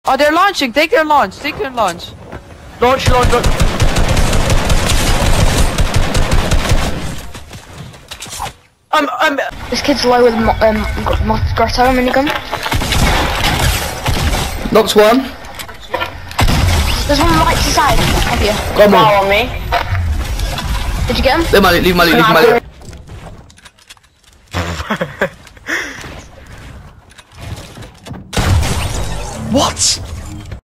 Oh, they're launching. Take their launch. Take their launch. Launch. This kid's low with Grotto minigun. Knocked one. There's one right to the side of you. Got me. On me. Did you get him? Leave my loot.